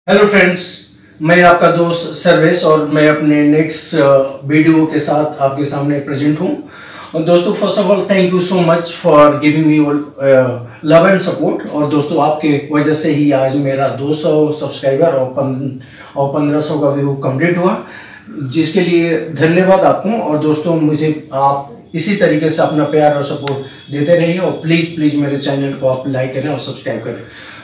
Hello friends, मैं आपका दोस्त सर्वेश और मैं अपने नेक्स्ट वीडियो के साथ आपके सामने प्रेजेंट हूँ। और दोस्तों, first of all thank you so much for giving me love and support. और दोस्तों, आपके वजह से ही आज मेरा 200 सब्सक्राइबर और 1500 का व्यू कंप्लीट हुआ, जिसके लिए धन्यवाद आपको। और दोस्तों, मुझे आप इसी तरीके से अपना प्यार और सपोर्ट देते रहिए और प्लीज़ प्लीज़ मेरे चैनल को आप लाइक करें और सब्सक्राइब करें।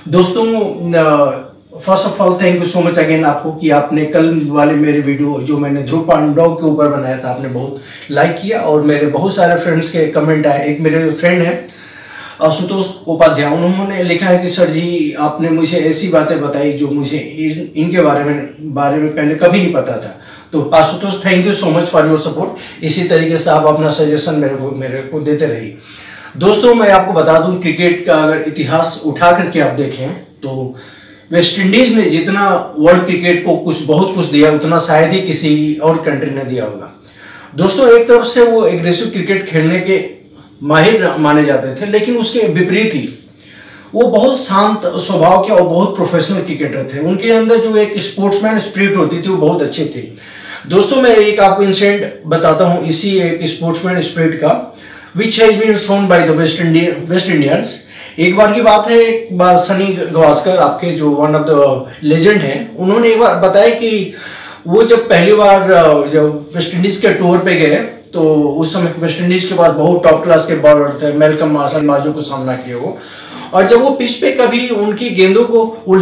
दोस्तों, first of all thank you so much again आपको कि आपने कल वाले मेरे वीडियो जो मैंने ध्रुव पांडव के ऊपर बनाया था, आपने बहुत लाइक किया और मेरे बहुत सारे फ्रेंड्स के कमेंट आए। एक मेरे फ्रेंड है आशुतोष उपाध्याय, उन्होंने लिखा है कि सर जी, आपने मुझे ऐसी बातें बताई जो मुझे इनके बारे में पहले कभी नहीं पता था। तो Ashutosh, thank you so much for your support. इसी तरीके से आप अपना सजेशन मेरे को देते रहिए। दोस्तों, मैं आपको बता दूं, क्रिकेट का अगर इतिहास उठा करके आप देखें तो वेस्ट इंडीज ने जितना वर्ल्ड क्रिकेट को बहुत कुछ दिया, उतना शायद ही किसी और कंट्री ने दिया होगा। दोस्तों, एक तरफ से वो एग्रेसिव क्रिकेट खेलने के माहिर माने जाते थे, लेकिन उसके विपरीत ही वो बहुत शांत स्वभाव के और बहुत प्रोफेशनल क्रिकेटर थे। उनके अंदर जो एक स्पोर्ट्समैन स्पिरिट होती थी, वो बहुत अच्छी थी। दोस्तों, मैं एक आपको इंसिडेंट बताता हूँ इसी एक स्पोर्ट्समैन स्पिरिट का, which has been shown by the West Indians. एक बार की बात है, एक बार सनी गावस्कर, आपके जो वन ऑफ द लेजेंड हैं, उन्होंने एक बार बताया कि वो जब पहली बार जब वेस्ट इंडीज के टूर पे गए तो उस समय वेस्ट इंडीज के पास बहुत टॉप क्लास के बॉलर थे, मेलकम मार्शल बाजू को सामना किया वो। और जब वो पिच पे कभी उनकी गेंदों को वो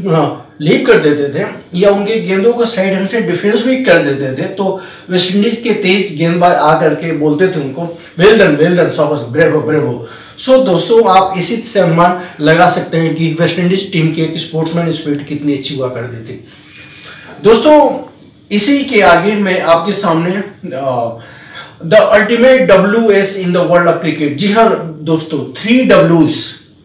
लीप कर देते थे या उनके गेंदों को सही ढंग से डिफेंस भी कर देते थे, तो वेस्ट इंडीज के तेज गेंदबाज आकर के बोलते थे उनको, वेल डन शाबाश, ब्रेवो ब्रेवो। सो दोस्तों, आप इसी से अनुमान लगा सकते हैं कि वेस्ट इंडीज टीम की एक स्पोर्ट्समैन स्पिरिट कितनी अच्छी हुआ करती थी। दोस्तों, इसी के आगे मैं आपके सामने the ultimate WS in the world of cricket. जी हाँ दोस्तों, 3 Ws।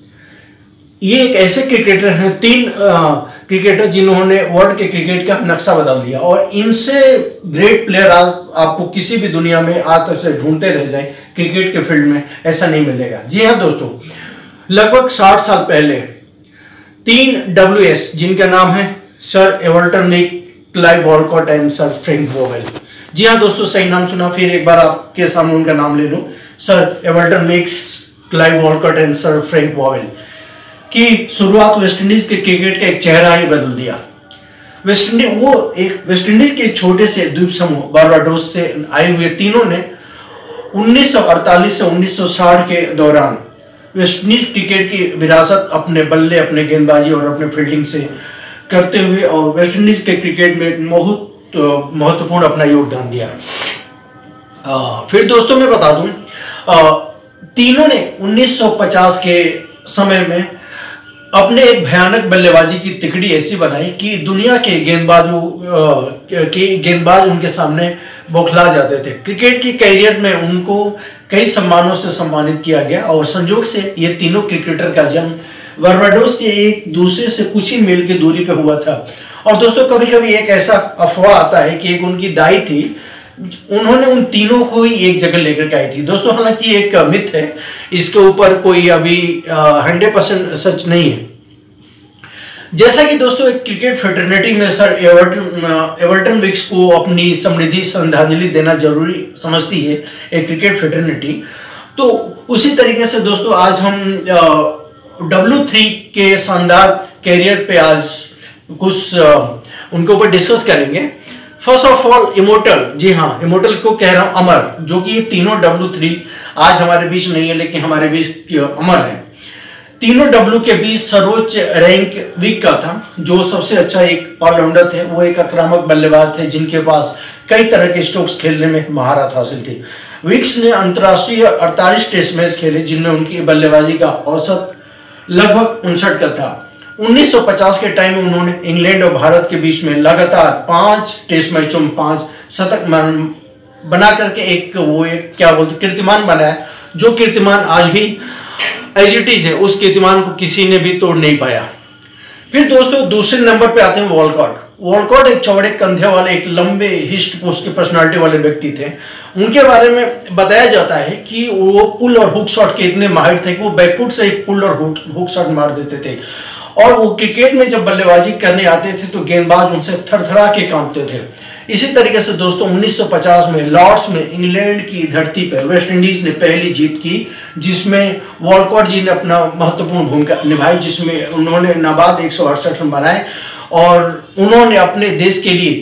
ये एक ऐसे क्रिकेटर हैं, 3 क्रिकेटर जिन्होंने वर्ल्ड के क्रिकेट का नक्शा बदल दिया। और इनसे ग्रेट प्लेयर आज आपको किसी भी दुनिया में आज तक से ढूंढते रह जाए क्रिकेट के फील्ड में, ऐसा नहीं मिलेगा। जी हाँ दोस्तों, लगभग 60 साल पहले 3 WS, जिनका नाम है sir Everton Weekes, Clive Walcott and sir Frank Worrell. जी हाँ दोस्तों, सही नाम सुना। फिर एक बार आपके सामने उनका नाम ले लूं, sir Everton Weekes, Clive Walcott and sir Frank Worrell की शुरुआत वेस्ट इंडीज के क्रिकेट का एक चेहरा ही बदल दिया। वेस्ट इंडीज के छोटे से द्वीप समूह बारबाडोस से आए हुए तीनों ने 1948 से 1960 के दौरान वेस्ट इंडीज क्रिकेट की विरासत अपने बल्ले, अपने गेंदबाजी और अपने फील्डिंग से करते हुए और वेस्ट इंडीज के क्रिकेट में बहुत महत्वपूर्ण अपना योगदान दिया। फिर दोस्तों, मैं बता दूं, तीनों ने 1950 के समय में अपने एक भयानक बल्लेबाजी की तिकड़ी ऐसी बनाई कि दुनिया के गेंदबाज उनके सामने बौखला जाते थे। क्रिकेट की कैरियर में उनको कई सम्मानों से सम्मानित किया गया और संयोग से ये तीनों क्रिकेटर का जन्म बारबाडोस के एक दूसरे से कुछ ही मील की दूरी पे हुआ था। और दोस्तों, कभी कभी एक ऐसा अफवाह आता है कि एक उनकी दाई थी, उन्होंने उन तीनों को ही एक जगह लेकर के आई थी। दोस्तों, हालांकि एक मिथ है, इसके ऊपर कोई अभी 100% सच नहीं है। जैसा कि दोस्तों, एक क्रिकेट फ्रेटर्निटी में सर एवर्टन विक्स को अपनी समृद्धि श्रद्धांजलि देना जरूरी समझती है एक क्रिकेट फ्रेटर्निटी, तो उसी तरीके से दोस्तों आज हम W3 के शानदार कैरियर पे आज कुछ उनके ऊपर डिस्कस करेंगे। First of all, immortal. जी हाँ, इमोर्टल को कह रहा हूं अमर, जो कि ये तीनों W3 आज हमारे बीच नहीं है, लेकिन हमारे बीच अमर है। तीनों W के बीच सर्वोच्च रैंक विक का था, जो सबसे अच्छा एक ऑलराउंडर थे। वो एक आक्रामक बल्लेबाज थे जिनके पास कई तरह के स्ट्रोक्स खेलने में महारत हासिल थी। विक्स ने अंतरराष्ट्रीय 48 टेस्ट मैच खेले, जिनमें उनकी बल्लेबाजी का औसत लगभग 59 का था। 1950 के टाइम में उन्होंने इंग्लैंड और भारत के बीच में लगातार 5 टेस्ट मैचों में 5 शतक बना करके एक क्या बोलते कीर्तिमान बनाया, जो कीर्तिमान आज भी एज इट इज है। उस कीर्तिमान को किसी ने भी तोड़ नहीं पाया। फिर दोस्तों, दूसरे नंबर पे आते हैं वॉलकॉट। वॉलकॉट एक चौड़े कंधे वाले, एक लंबे हिस्ट पोस्ट की पर्सनालिटी वाले व्यक्ति थे। उनके बारे में बताया जाता है कि वो पुल और हुक शॉट के इतने माहिर थे कि वो बैकफुट से एक पुल और हुक शॉट मार देते थे। और वो क्रिकेट में जब बल्लेबाजी करने आते थे तो गेंदबाज उनसे थरथरा के कांपते थे। इसी तरीके से दोस्तों 1950 में लॉर्ड्स में इंग्लैंड की धरती पर वेस्ट इंडीज ने पहली जीत की, जिसमें वॉलकॉट जी ने अपना महत्वपूर्ण भूमिका निभाई, जिसमें उन्होंने नाबाद 168 रन बनाए और उन्होंने अपने देश के लिए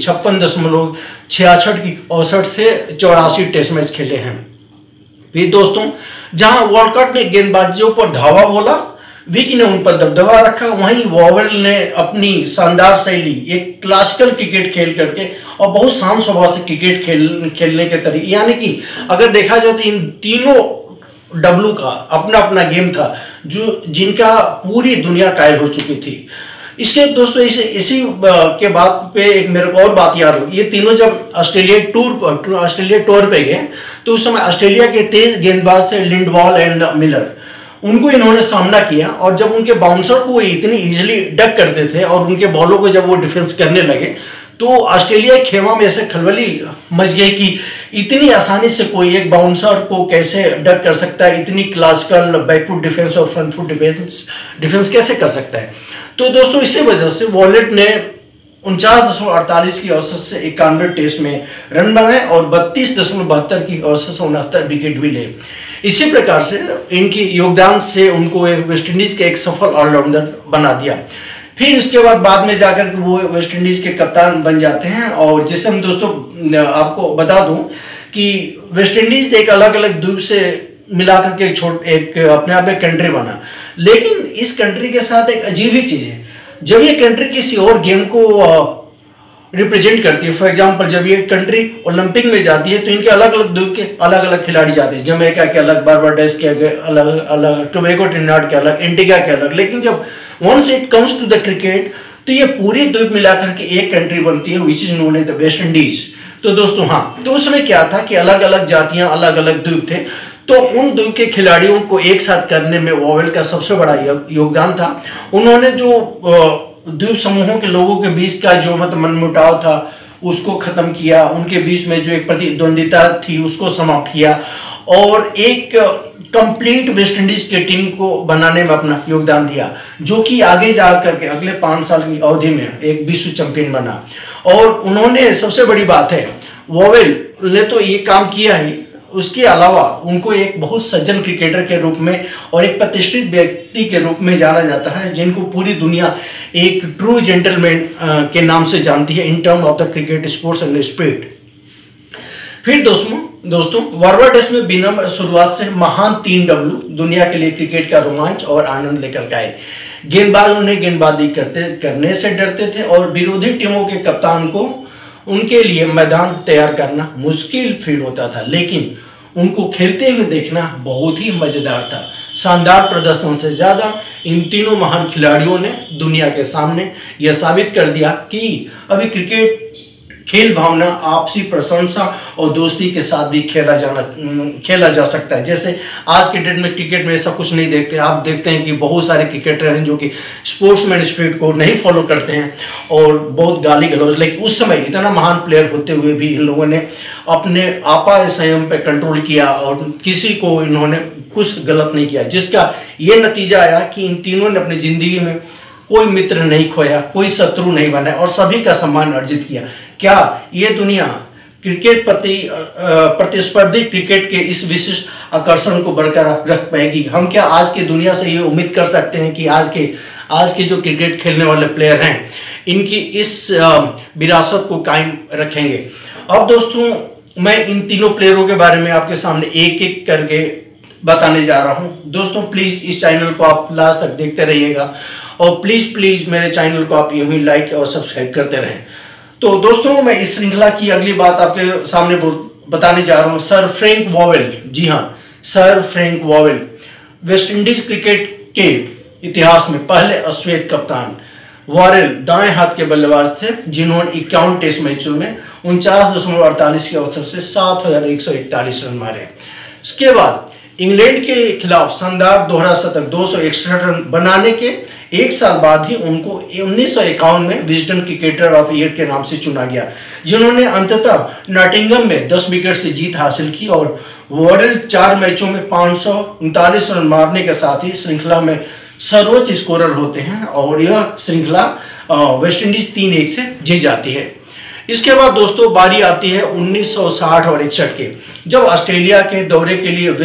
56.66 की औसत से 84 टेस्ट मैच खेले हैं। फिर दोस्तों जहां वॉलकॉट ने गेंदबाजों पर धावा बोला, विक ने उन पर दबदबा रखा, वहीं वॉवेल ने अपनी शानदार शैली, एक क्लासिकल क्रिकेट खेल करके और बहुत शांत स्वभाव से क्रिकेट खेलने के तरीके, यानी कि अगर देखा जाए तो इन तीनों डब्लू का अपना अपना गेम था जो जिनका पूरी दुनिया कायल हो चुकी थी। इसके दोस्तों इसी के बाद पे एक मेरे को और बात याद हो, ये तीनों जब ऑस्ट्रेलिया टूर पे गए तो उस समय ऑस्ट्रेलिया के तेज गेंदबाज थे लिंडवॉल एंड मिलर, उनको इन्होंने सामना किया और जब उनके बाउंसर को इतनी इजीली डक करते थे और उनके बॉलों को जब वो डिफेंस करने लगे तो ऑस्ट्रेलिया खेमा में ऐसे खलबली मच गई कि इतनी आसानी से कोई एक बाउंसर को कैसे डक कर सकता है, इतनी क्लासिकल बैकफुट डिफेंस और फ्रंट फुट डिफेंस कैसे कर सकता है। तो दोस्तों इसी वजह से वॉलेट ने 49.48 की औसत से 91 टेस्ट में रन बनाए और 32.72 की औसत से 69 विकेट भी ले। इसी प्रकार से इनके योगदान से उनको वेस्ट इंडीज के एक सफल ऑलराउंडर बना दिया। फिर उसके बाद में जाकर के वो वेस्ट इंडीज के कप्तान बन जाते हैं और जिससे हम दोस्तों आपको बता दूं कि वेस्ट इंडीज एक अलग अलग द्वीप से मिलाकर के एक अपने आप एक कंट्री बना, लेकिन इस कंट्री के साथ एक अजीब ही चीज है, जब ये कंट्री किसी और गेम को रिप्रेजेंट करती है, फॉर एग्जांपल जब ये कंट्री ओलंपिक में जाती है तो इनके अलग अलग द्वीप के अलग अलग खिलाड़ी जाते हैं, जमैका के अलग, बारबाडोस के अलग अलग, टोबैगो ट्रिनिडाद के अलग, एंटीगा के अलग, लेकिन जब once it comes to the cricket तो ये पूरी द्वीप मिलाकर के एक कंट्री बनती है, which is known as the West Indies. तो दोस्तों हाँ, तो उसमें क्या था कि अलग अलग जातियां, अलग अलग द्वीप थे, तो उन द्वीप के खिलाड़ियों को एक साथ करने में वॉवेल का सबसे बड़ा योगदान था। उन्होंने जो द्वीप समूहों के लोगों के बीच का जो मतलब मनमुटाव था उसको खत्म किया, उनके बीच में जो एक प्रतिद्वंदिता थी उसको समाप्त किया और एक कंप्लीट वेस्ट इंडीज के टीम को बनाने में अपना योगदान दिया, जो कि आगे जा करके अगले 5 साल की अवधि में एक विश्व चैंपियन बना। और उन्होंने सबसे बड़ी बात है, वॉवेल ने तो ये काम किया ही, उसके अलावा उनको एक बहुत सज्जन क्रिकेटर के रूप में और एक प्रतिष्ठित व्यक्ति के रूप में जाना जाता है, जिनको पूरी दुनिया एक ट्रू जेंटलमैन के नाम से जानती है in term of the cricket sports and spirit. फिर दोस्तों बारबाडोस में विनम्र शुरुआत से महान 3 डब्लू दुनिया के लिए क्रिकेट का रोमांच और आनंद लेकर आए। गेंदबाज उन्हें गेंदबाजी करने से डरते थे और विरोधी टीमों के कप्तान को उनके लिए मैदान तैयार करना मुश्किल फील होता था, लेकिन उनको खेलते हुए देखना बहुत ही मजेदार था। शानदार प्रदर्शन से ज्यादा इन तीनों महान खिलाड़ियों ने दुनिया के सामने यह साबित कर दिया कि अभी क्रिकेट खेल भावना, आपसी प्रशंसा और दोस्ती के साथ भी खेला जा सकता है। जैसे आज के डेट में क्रिकेट में ऐसा कुछ नहीं देखते, आप देखते हैं कि बहुत सारे क्रिकेटर हैं जो कि स्पोर्ट्समैन स्पिरिट को नहीं फॉलो करते हैं और बहुत गाली गलौज, लेकिन उस समय इतना महान प्लेयर होते हुए भी इन लोगों ने अपने आपा संयम पे कंट्रोल किया और किसी को इन्होंने कुछ गलत नहीं किया, जिसका ये नतीजा आया कि इन तीनों ने अपनी जिंदगी में कोई मित्र नहीं खोया, कोई शत्रु नहीं बना और सभी का सम्मान अर्जित किया। क्या ये दुनिया क्रिकेट प्रतिस्पर्धी क्रिकेट के इस विशिष्ट आकर्षण को बरकरार रख पाएगी? हम क्या आज की दुनिया से ये उम्मीद कर सकते हैं कि आज के जो क्रिकेट खेलने वाले प्लेयर हैं इनकी इस विरासत को कायम रखेंगे? अब दोस्तों मैं इन तीनों प्लेयरों के बारे में आपके सामने एक एक करके बताने जा रहा हूं। दोस्तों प्लीज इस चैनल को आप लास्ट तक देखते रहिएगा और प्लीज मेरे चैनल को आप यूं ही लाइक और सब्सक्राइब करते रहें। तो दोस्तों मैं इस श्रृंखला की अगली बात आपके सामने बताने जा रहा हूं, सर फ्रैंक वॉवेल। जी हां, sir Frank Worrell West Indies cricket के इतिहास में पहले अश्वेत कप्तान। वॉरेल दाएं हाथ के बल्लेबाज थे जिन्होंने 51 टेस्ट मैचों में 49.48 के औसत से 7,141 रन मारे। इसके बाद इंग्लैंड के खिलाफ शानदार दोहरा शतक 261 रन बनाने के एक साल बाद ही उनको 1951 में विजडन क्रिकेटर ऑफ ईयर के नाम से चुना गया, जिन्होंने अंततः नॉटिंघम में 10 विकेट से जीत हासिल की। और वॉरेल 4 मैचों में 539 रन मारने के साथ ही श्रृंखला में सर्वोच्च स्कोरर होते हैं और यह श्रृंखला वेस्ट इंडीज 3-1 से जीत जाती है। इसके बाद दोस्तों बारी आती है 1960 और 61 के, जब ऑस्ट्रेलिया के दौरे के लिए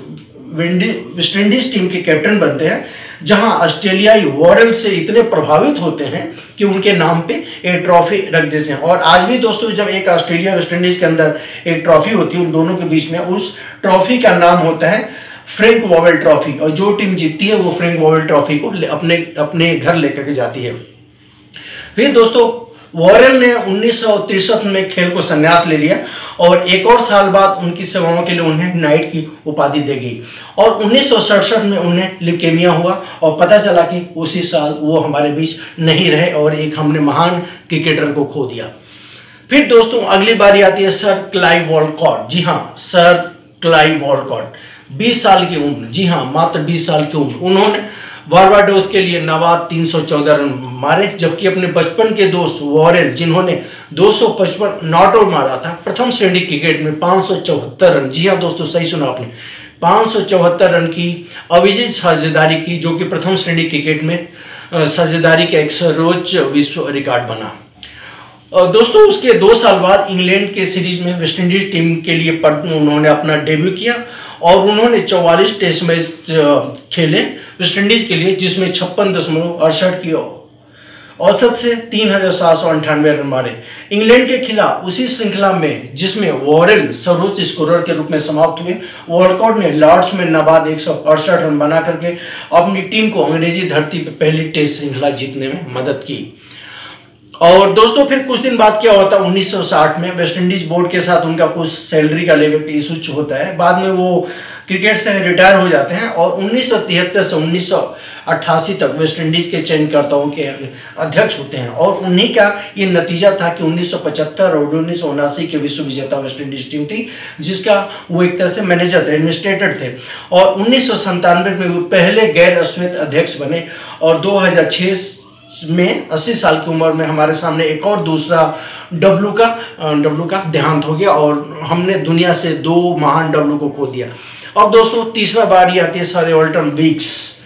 वेस्ट इंडीज टीम के कैप्टन बनते हैं, जहां ऑस्ट्रेलियाई वॉरेल से इतने प्रभावित होते हैं कि उनके नाम पे एक ट्रॉफी रख देते हैं। और आज भी दोस्तों जब एक ऑस्ट्रेलिया वेस्ट इंडीज के अंदर एक ट्रॉफी होती है उन दोनों के बीच में, उस ट्रॉफी का नाम होता है फ्रैंक वॉवेल ट्रॉफी, और जो टीम जीतती है वो फ्रैंक वॉवेल ट्रॉफी को अपने घर लेकर के जाती है। फिर दोस्तों वॉरेल ने 1963 में खेल को संन्यास ले लिया और एक और साल बाद उनकी सेवाओं के लिए उन्हें नाइट की उपाधि दी गई, और 1967 में उन्हें ल्यूकेमिया हुआ और पता चला कि उसी साल वो हमारे बीच नहीं रहे और एक हमने महान क्रिकेटर को खो दिया। फिर दोस्तों अगली बारी आती है सर क्लाइव वॉलकॉट। जी हाँ, सर क्लाइव वॉलकॉट 20 साल की उम्र, जी हाँ मात्र 20 साल की उम्र, उन्होंने बारबाडोस के लिए नवाब 314 रन मारे, जबकि अपने बचपन के दोस्त वॉरेल जिन्होंने 255 नॉट आउट मारा था, प्रथम श्रेणी क्रिकेट में 574 रन, जी हाँ दोस्तों सही सुना आपने, 574 रन की अविजित साझेदारी की, जो कि प्रथम श्रेणी क्रिकेट में साझेदारी का एक सर्वोच्च विश्व रिकॉर्ड बना। दोस्तों उसके 2 साल बाद इंग्लैंड के सीरीज में वेस्ट इंडीज टीम के लिए उन्होंने अपना डेब्यू किया और उन्होंने 44 टेस्ट मैच खेले वेस्ट इंडीज के लिए, जिसमें 56.68 की औसत से 3798 रन मारे। इंग्लैंड के खिलाफ उसी श्रृंखला में जिसमें वॉरेल सर्वोच्च स्कोरर के रूप में समाप्त हुए, वॉलकॉट ने लॉर्ड्स में नाबाद 168 रन बना करके अपनी टीम को अंग्रेजी धरती पर पहली टेस्ट श्रृंखला जीतने में मदद की। और दोस्तों फिर कुछ दिन बाद क्या होता है, 1960 में वेस्ट इंडीज बोर्ड के साथ उनका कुछ सैलरी का लेकर के इशू होता है, बाद में वो क्रिकेट से रिटायर हो जाते हैं और 1973 से 1988 तक वेस्ट इंडीज के चयनकर्ताओं के अध्यक्ष होते हैं, और उन्हीं का ये नतीजा था कि 1975 और 1979 के विश्व विजेता वेस्ट इंडीज टीम थी, जिसका वो एक तरह से मैनेजर थे, एडमिनिस्ट्रेटर थे, और 1997 में वो पहले गैर अश्वेत अध्यक्ष बने, और 2006 में 80 साल की उम्र में हमारे सामने एक और दूसरा डब्लू का देहांत हो गया और हमने दुनिया से 2 महान डब्लू को खो दिया। अब दोस्तों तीसरा बारी आती है सर वॉल्टर विक्स।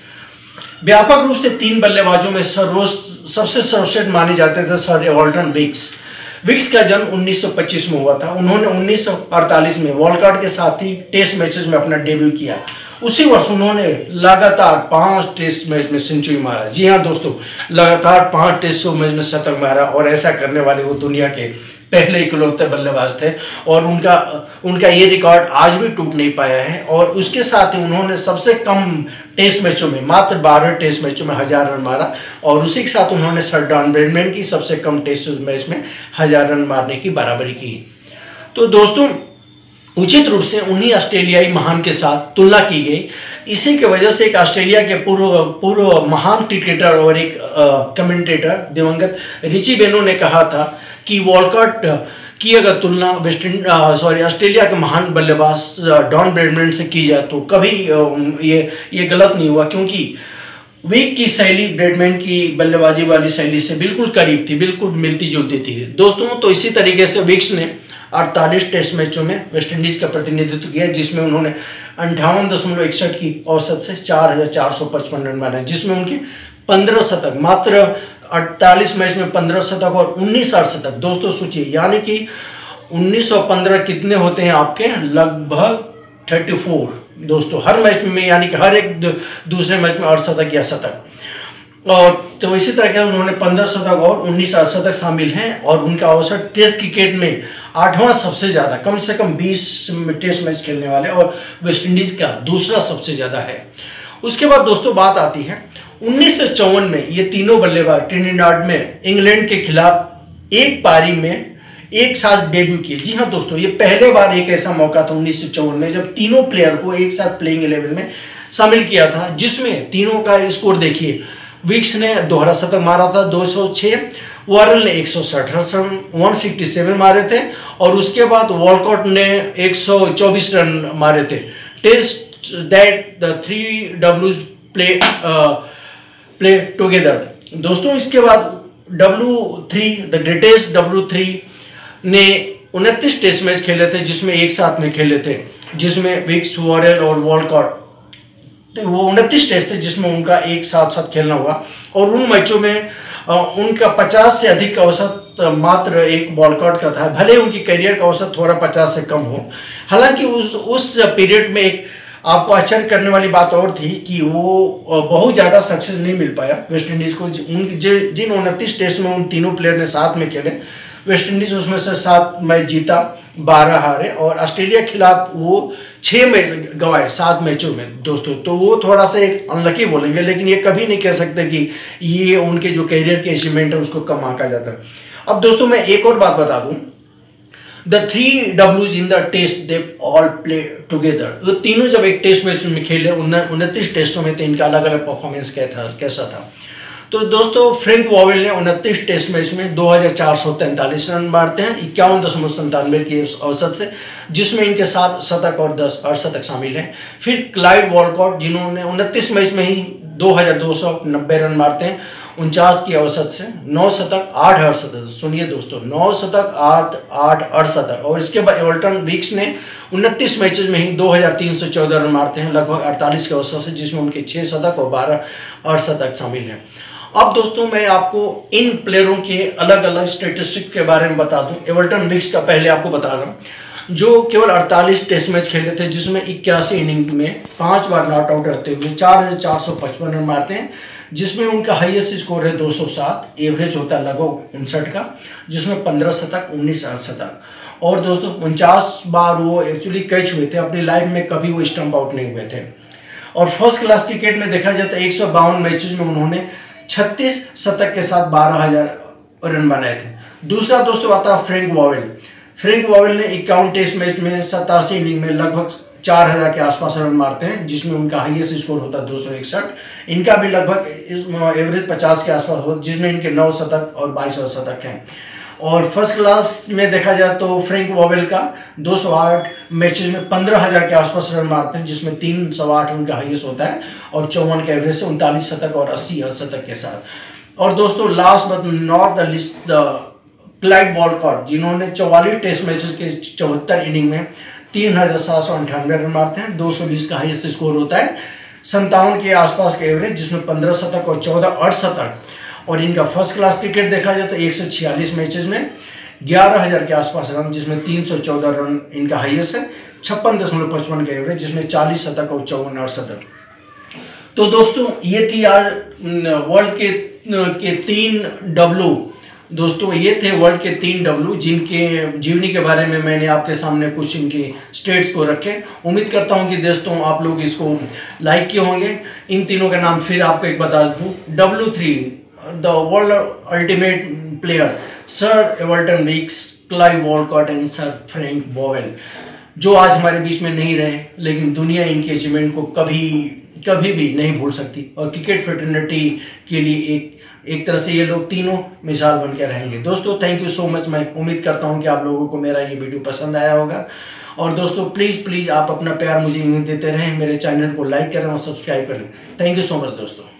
व्यापक रूप से 3 बल्लेबाजों में सबसे सर्वश्रेष्ठ माने जाते थे सर वॉल्टर विक्स। विक्स का जन्म 1925 में हुआ था। उन्होंने 1948 में वॉलकॉट के साथ ही टेस्ट मैचेस में अपना डेब्यू किया। उसी वर्ष उन्होंने लगातार 5 टेस्ट मैच में सेंचुरी मारा। जी हाँ दोस्तों, लगातार 5 टेस्ट मैच में शतक मारा, और ऐसा करने वाले वो दुनिया के पहले इकलौते बल्लेबाज थे, और उनका ये रिकॉर्ड आज भी टूट नहीं पाया है। और उसके साथ ही उन्होंने सबसे कम टेस्ट मैचों में, मात्र 12 टेस्ट मैचों में 1000 रन मारा, और उसी के साथ उन्होंने सर डॉन ब्रैडमैन की सबसे कम टेस्ट मैच में 1000 रन मारने की बराबरी की। तो दोस्तों उचित रूप से उन्हीं ऑस्ट्रेलियाई महान के साथ तुलना की गई। इसी की वजह से एक ऑस्ट्रेलिया के पूर्व महान क्रिकेटर और एक कमेंटेटर दिवंगत रिची बेनो ने कहा था कि वॉलकॉट की अगर तुलना ऑस्ट्रेलिया के महान बल्लेबाज डॉन ब्रैडमैन से की जाए तो कभी ये गलत नहीं हुआ, क्योंकि विक की शैली ब्रैडमैन की बल्लेबाजी वाली शैली से बिल्कुल करीब थी, बिल्कुल मिलती जुलती थी दोस्तों। तो इसी तरीके से विक्स ने 48 टेस्ट मैचों में वेस्ट इंडीज का प्रतिनिधित्व किया, जिसमें उन्होंने 58.61 की औसत से 4455 रन मारे, जिसमें उनके 15 शतक, मात्र 48 मैच में 15 शतक और 19 अर्धशतक। दोस्तों सोचिए, यानी कि 1915 कितने होते हैं आपके, लगभग 34 दोस्तों, हर मैच में, यानी कि हर एक दूसरे मैच में अर्धशतक या शतक। और तो इसी तरह के उन्होंने 15 शतक और 19 अर्धशतक शामिल हैं, और उनका औसत टेस्ट क्रिकेट में 8वां सबसे ज़्यादा, कम से कम 20 टेस्ट मैच खेलने वाले, और वेस्ट इंडीज का दूसरा सबसे ज़्यादा है। उसके बाद दोस्तों बात आती है 1954 में ये तीनों बल्लेबाज ट्रिनिडाड में इंग्लैंड के खिलाफ एक पारी में एक साथ डेब्यू किए। जी हाँ दोस्तों, ये पहले बार एक ऐसा मौका था 1954 में जब तीनों प्लेयर को एक साथ प्लेइंग 11 में शामिल किया था, जिसमें तीनों का स्कोर देखिए। विक्स ने दोहरा शतक मारा था 206, वॉरेल ने 167 रन 167 मारे थे, और उसके बाद वॉलकॉट ने 124 रन मारे थे। टेस्ट दैट द 3 डब्ल्यूज प्ले टुगेदर। दोस्तों इसके बाद W3 द ग्रेटेस्ट W3 ने 29 टेस्ट मैच खेले थे, जिसमें एक साथ में खेले थे, जिसमें विक्स, वॉरेल और वॉलकॉट तो वो 29 टेस्ट थे जिसमें उनका एक साथ साथ खेलना हुआ, और उन मैचों में उनका 50 से अधिक का औसत मात्र एक बॉलकॉट का था, भले उनकी करियर का औसत थोड़ा 50 से कम हो। हालांकि उस पीरियड में एक आपको आश्चर्य करने वाली बात और थी कि वो बहुत ज़्यादा सक्सेस नहीं मिल पाया वेस्ट इंडीज़ को। जिन 29 टेस्ट में उन तीनों प्लेयर ने साथ में खेले, वेस्ट इंडीज़ उसमें से 7 मैच जीता, 12 हारे, और ऑस्ट्रेलिया के खिलाफ वो 6 मैच गंवाए 7 मैचों में दोस्तों। तो वो थोड़ा सा एक अनलकी बोलेंगे, लेकिन ये कभी नहीं कह सकते कि ये उनके जो करियर के अचीवमेंट है उसको कम आंका जाता है। अब दोस्तों मैं एक और बात बता दूं, The 3 W's in the test they all play together। ये तीनों जब एक टेस्ट मैच में खेले 29 टेस्टों में, तो इनका अलग अलग परफॉर्मेंस कैसा था। तो दोस्तों फ्रैंक वॉवेल ने 29 टेस्ट मैच में 2443 रन मारते हैं 51.97 की औसत से, जिसमें इनके 7 शतक और 10 अर्धशतक शामिल हैं। फिर क्लाइव वॉलकॉट, जिन्होंने 29 मैच में ही 2290 रन मारते हैं 49 की औसत से, 9 शतक 8 अर्धशतक। सुनिए दोस्तों, 9 शतक 8 अर्धशतक। और इसके बाद एवल्टन विक्स ने 29 मैचेस में ही 2314 रन मारते हैं लगभग 48 के औसत से, जिसमें उनके 6 शतक और 12 अर्धशतक शामिल हैं। अब दोस्तों मैं आपको इन प्लेयरों के अलग अलग स्टेटिस्टिक्स के बारे में बता दूं। एवल्टन विक्स का पहले आपको बता रहा हूं, जो केवल 48 टेस्ट मैच खेले थे, जिसमें 81 इनिंग में 5 बार नॉट आउट रहते हुए 4455 रन मारते हैं, जिसमें उनका हाईएस्ट स्कोर है 207, एवरेज होता है लगभग 59 का, जिसमें 15 शतक 19 अर्धशतक। और दोस्तों 49 बार वो एक्चुअली कैच हुए थे, अपनी लाइफ में कभी वो स्टंप आउट नहीं हुए थे। और फर्स्ट क्लास क्रिकेट में देखा जाए तो 152 मैचेस में उन्होंने 36 शतक के साथ 12,000 रन बनाए थे। दूसरा दोस्तों आता है फ्रैंक वॉवेल। फ्रैंक वॉवेल ने 51 टेस्ट मैच में 87 इनिंग में लगभग 4000 के आसपास रन मारते हैं, जिसमें उनका हाईएस्ट स्कोर होता है 261। इनका भी लगभग एवरेज 50 के आसपास होता है, जिसमें इनके 9 शतक और 22 अर्धशतक हैं। और फर्स्ट क्लास में देखा जाए तो फ्रैंक वॉवेल का 208 मैचेस में 15000 के आसपास रन मारते हैं, जिसमें 308 उनका हाईएस्ट होता है, और 54 के एवरेज से 39 शतक और 80 अर्धशतक के साथ। और दोस्तों last but not the list, Clive Walcott, जिन्होंने 44 टेस्ट मैचेस के 74 इनिंग में 3798 रन मारते हैं, 220 का हाईएस्ट स्कोर होता है, 57 के आसपास के एवरेज, जिसमें 15 शतक और 14 अर्धशतक। और इनका फर्स्ट क्लास क्रिकेट देखा जाए तो 146 मैचेस में 11000 के आसपास रन, जिसमें 314 रन इनका हाईएस्ट है, 56.55 का एवरेज, जिसमें 40 शतक और 54 अर्धशतक। तो दोस्तों ये थी आज वर्ल्ड के 3 W। दोस्तों ये थे वर्ल्ड के 3 W, जिनके जीवनी के बारे में मैंने आपके सामने कुछ इनके स्टेट्स को रखे। उम्मीद करता हूं कि दोस्तों आप लोग इसको लाइक किए होंगे। इन तीनों का नाम फिर आपको एक बता दूं। W3 the world ultimate player sir Everton Weekes, Clive Walcott and sir Frank Worrell, जो आज हमारे बीच में नहीं रहे, लेकिन दुनिया इनके अचीवमेंट को कभी भी नहीं भूल सकती। और क्रिकेट फ्रेटर्निटी के लिए एक तरह से ये लोग तीनों मिसाल बन के रहेंगे। दोस्तों थैंक यू सो मच। मैं उम्मीद करता हूँ कि आप लोगों को मेरा ये वीडियो पसंद आया होगा। और दोस्तों प्लीज़ आप अपना प्यार मुझे यूँ देते रहें, मेरे चैनल को लाइक करें और सब्सक्राइब करें। थैंक यू सो मच दोस्तों।